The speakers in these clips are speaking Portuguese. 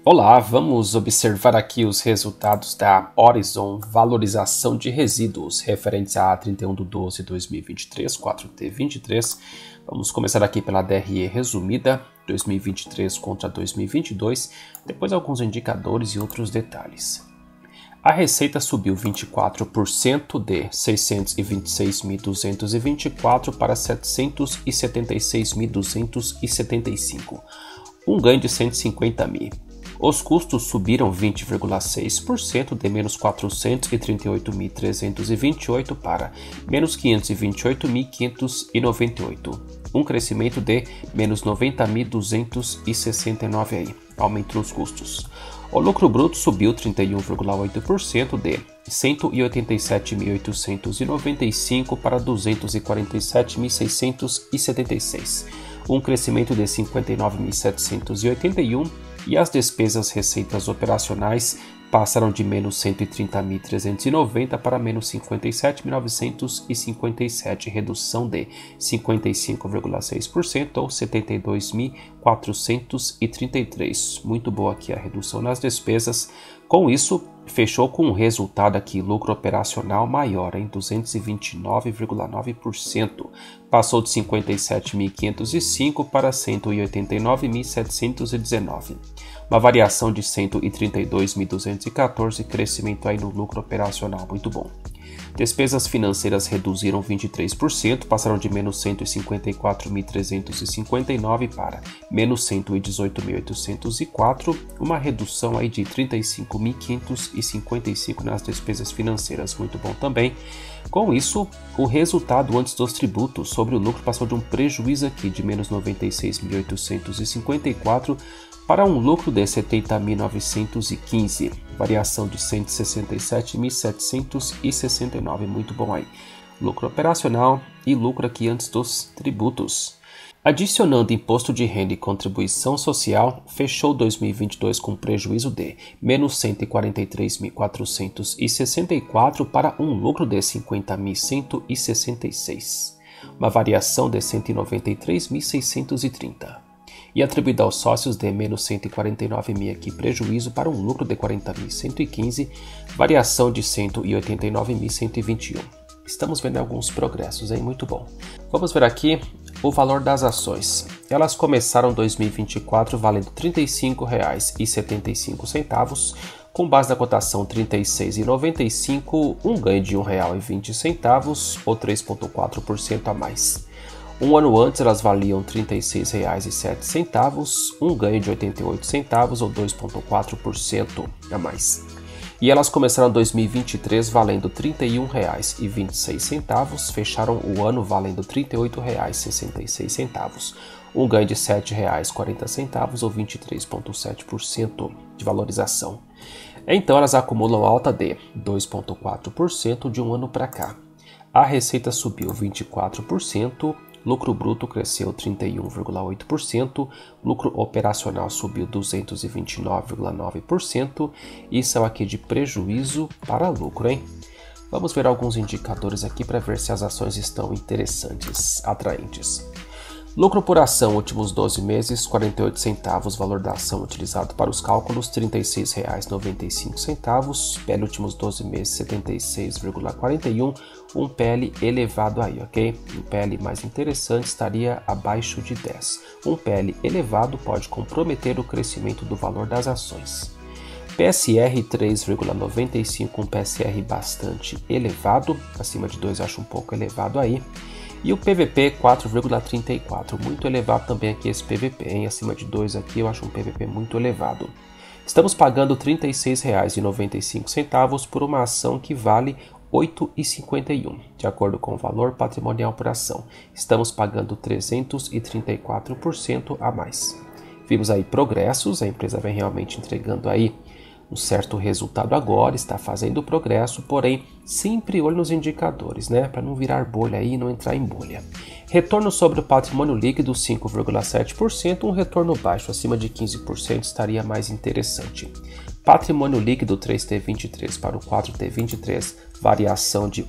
Olá, vamos observar aqui os resultados da Horizon Valorização de Resíduos referentes a 31/12/2023, 4T23. Vamos começar aqui pela DRE resumida, 2023 contra 2022, depois alguns indicadores e outros detalhes. A receita subiu 24% de 626.224 para 776.275, um ganho de 150 mil. Os custos subiram 20,6% de menos 438.328 para menos 528.598, um crescimento de menos 90.269 aí, aumento nos custos. O lucro bruto subiu 31,8% de 187.895 para 247.676, um crescimento de 59.781, e as despesas receitas operacionais passaram de menos 130.390 para menos 57.957, redução de 55,6% ou 72.433. Muito boa aqui a redução nas despesas. Com isso, fechou com um resultado aqui, lucro operacional maior em 229,9%. Passou de 57.505 para 189.719. Uma variação de 132.214, crescimento aí no lucro operacional, muito bom. Despesas financeiras reduziram 23%, passaram de menos 154.359 para menos 118.804, uma redução aí de 35.555 nas despesas financeiras, muito bom também. Com isso, o resultado antes dos tributos sobre o lucro passou de um prejuízo aqui de menos 96.854 para um lucro de 70.915, variação de 167.769, muito bom aí. Lucro operacional e lucro aqui antes dos tributos. Adicionando imposto de renda e contribuição social, fechou 2022 com prejuízo de menos 143.464 para um lucro de 50.166, uma variação de 193.630. E atribuído aos sócios de menos 149 mil aqui, prejuízo para um lucro de 40.115, variação de 189.121. Estamos vendo alguns progressos, hein? Muito bom. Vamos ver aqui o valor das ações. Elas começaram 2024 valendo R$ 35,75, com base na cotação R$ 36,95, um ganho de R$ 1,20 ou 3,4% a mais. Um ano antes elas valiam R$ 36,07, um ganho de 88 centavos ou 2,4% a mais. E elas começaram 2023 valendo R$ 31,26, fecharam o ano valendo R$ 38,66, um ganho de R$ 7,40 ou 23,7% de valorização. Então elas acumulam alta de 2,4% de um ano para cá. A receita subiu 24%, lucro bruto cresceu 31,8%, lucro operacional subiu 229,9%, e são aqui de prejuízo para lucro, hein? Vamos ver alguns indicadores aqui para ver se as ações estão interessantes, atraentes. Lucro por ação, últimos 12 meses, 48 centavos, valor da ação utilizado para os cálculos, R$ 36,95, PL últimos 12 meses, 76,41, um PL elevado aí, ok? Um PL mais interessante estaria abaixo de 10. Um PL elevado pode comprometer o crescimento do valor das ações. PSR 3,95, um PSR bastante elevado, acima de 2 acho um pouco elevado aí. E o PVP 4,34, muito elevado também aqui esse PVP, hein? Acima de 2 aqui eu acho um PVP muito elevado. Estamos pagando R$ 36,95 por uma ação que vale R$ 8,51, de acordo com o valor patrimonial por ação. Estamos pagando 334% a mais. Vimos aí progressos, a empresa vem realmente entregando aí um certo resultado agora, está fazendo progresso, porém sempre olho nos indicadores, né, para não virar bolha aí e não entrar em bolha. Retorno sobre o patrimônio líquido 5,7%, um retorno baixo acima de 15% estaria mais interessante. Patrimônio líquido 3T23 para o 4T23 variação de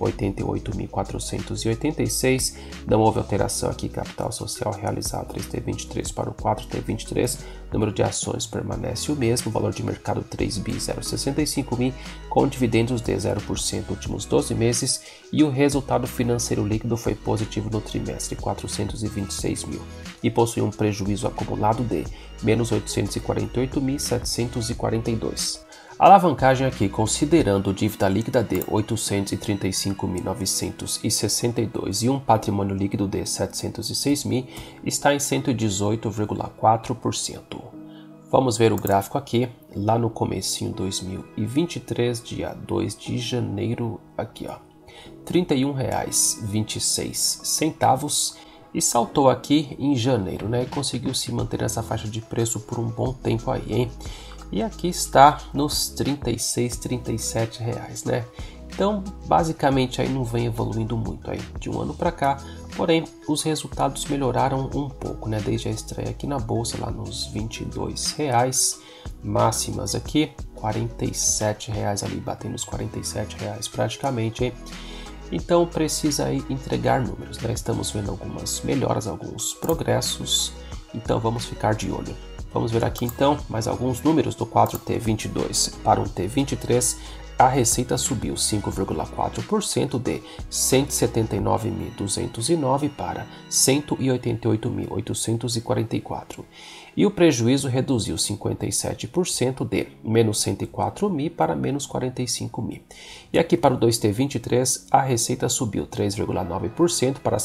88.486, não houve alteração aqui, capital social realizado 3T23 para o 4T23, número de ações permanece o mesmo, valor de mercado 3.065.000, com dividendos de 0% últimos 12 meses, e o resultado financeiro líquido foi positivo no trimestre, 426.000, e possui um prejuízo acumulado de menos 848.742. A alavancagem aqui, considerando dívida líquida de 835.962 e um patrimônio líquido de 706.000, está em 118,4%. Vamos ver o gráfico aqui, lá no comecinho 2023, dia 2 de janeiro, aqui ó, R$ 31,26, e saltou aqui em janeiro, né, e conseguiu se manter nessa faixa de preço por um bom tempo aí, hein? E aqui está nos R$ 36, R$ 37 reais, né? Então, basicamente aí não vem evoluindo muito aí de um ano para cá, porém os resultados melhoraram um pouco, né? Desde a estreia aqui na bolsa lá nos R$ 22 reais, máximas aqui R$ 47 reais ali, batendo os R$ 47 reais praticamente, hein? Então precisa aí entregar números, né? Estamos vendo algumas melhoras, alguns progressos, então vamos ficar de olho. Vamos ver aqui então mais alguns números do 4T22 para um T23. A receita subiu 5,4% de 179.209 para 188.844. E o prejuízo reduziu 57% de menos 104.000 para menos 45.000. E aqui para o 2T23, a receita subiu 3,9% para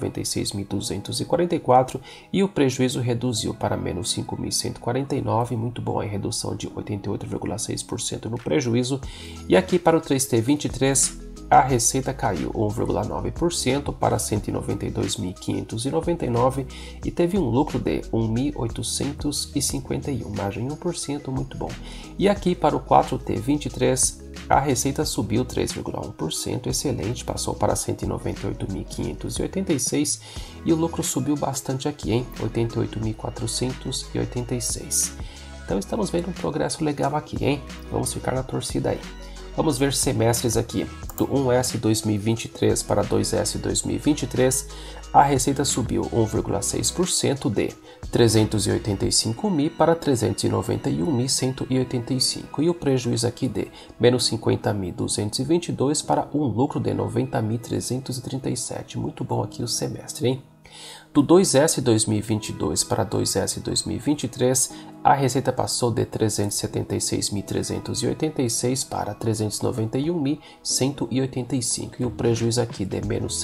196.244 e o prejuízo reduziu para menos 5.149, muito bom, a redução de 88,6% no prejuízo. E aqui para o 3T23, a receita caiu 1,9% para 192.599 e teve um lucro de 1.851, margem 1%, muito bom. E aqui para o 4T23, a receita subiu 3,1%, excelente, passou para 198.586 e o lucro subiu bastante aqui, hein? 88.486. Então estamos vendo um progresso legal aqui, hein? Vamos ficar na torcida aí. Vamos ver semestres aqui, do 1S 2023 para 2S 2023, a receita subiu 1,6% de 385.000 para 391.185 e o prejuízo aqui de menos 50.222 para um lucro de 90.337, muito bom aqui o semestre, hein? Do 2S 2022 para 2S 2023, a receita passou de 376.386 para 391.185 e o prejuízo aqui de menos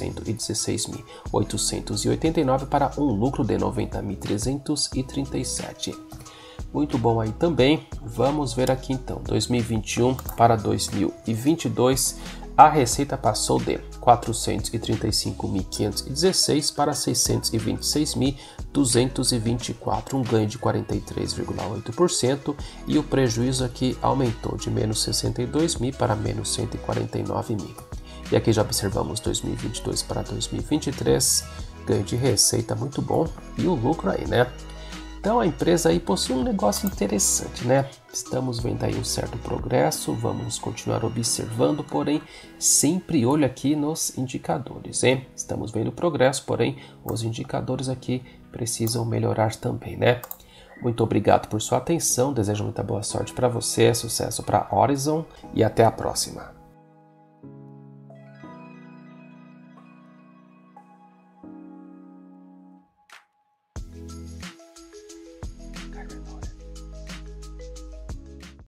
116.889 para um lucro de 90.337. Muito bom aí também. Vamos ver aqui então, 2021 para 2022, a receita passou de 435.516 para 626.224, um ganho de 43,8%, e o prejuízo aqui aumentou de menos 62.000 para menos 149.000. E aqui já observamos 2022 para 2023, ganho de receita muito bom e o lucro aí, né? Então a empresa aí possui um negócio interessante, né? Estamos vendo aí um certo progresso, vamos continuar observando, porém sempre olho aqui nos indicadores, hein? Estamos vendo progresso, porém os indicadores aqui precisam melhorar também, né? Muito obrigado por sua atenção, desejo muita boa sorte para você, sucesso para Horizon e até a próxima.